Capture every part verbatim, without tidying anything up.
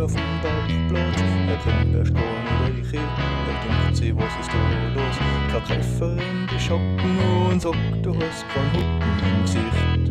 auf dem Parkplatz. Er kennt erst gar nicht welche, er denkt sich, was ist da los? Kein Käfer in die Schatten und sagt, du hast keinen Hutten im Gesicht.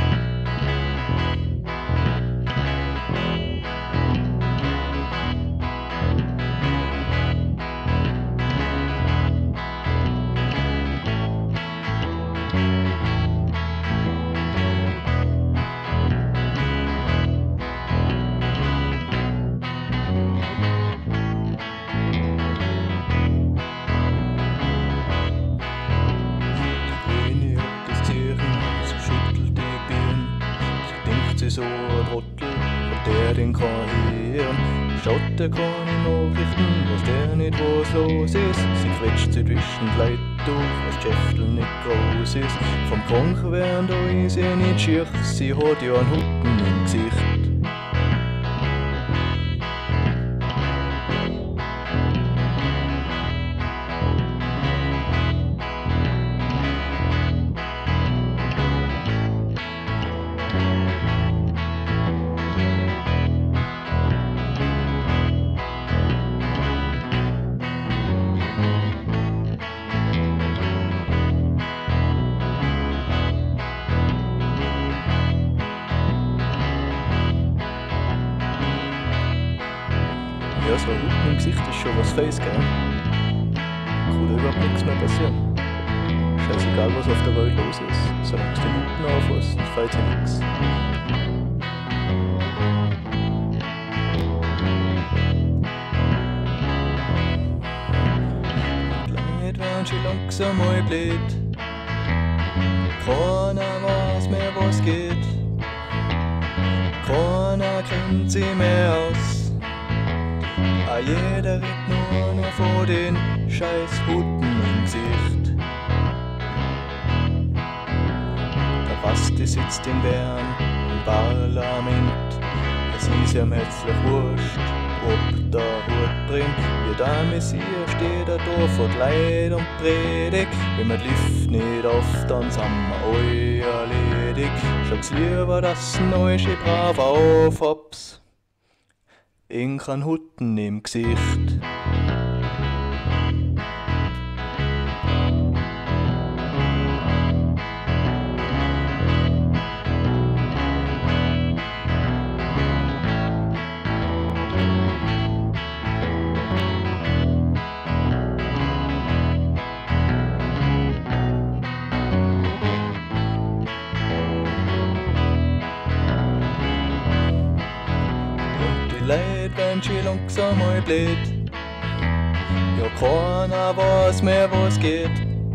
So ein Trottel, und der den kann hören. Schaut der keine Nachrichten, was der nicht was los ist. Sie quetscht sie zwischen die Leute durch, was Schäftel nicht groß ist. Vom Kranken werden da ist sie nicht schier, sie hat ja einen Hutten im Gesicht. Ja, so ein Hutten im Gesicht ist schon was Feines, gell? Kann da überhaupt nichts mehr passieren. Scheißegal, was auf der Welt los ist. Solange du den Hutten anfasst, fällt dir nichts. Die Leute werden schon langsam mal blöd. Keiner weiß mehr, was geht. Keiner kennt sie mehr aus. Ah, jeder redet nur noch vor den scheiß Hutten im Gesicht. Der Basti sitzt in Bern im Parlament. Es ist ihm herzlich wurscht, ob der Hut brennt. Wie der Messias steht er da vor die Leute und predigt. Wenn man die Lift nicht auf, dann sind wir alle erledigt. Schaut's lieber, dass ein neues brav aufhab's. In kein Hutten im Gesicht. Leute werden schon langsam mal blöd. Ja, keiner weiß mehr, was geht.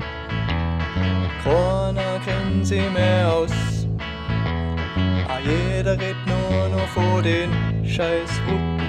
Keiner kennt sie mehr aus. Ah, jeder redet nur noch vor den scheiß Hutten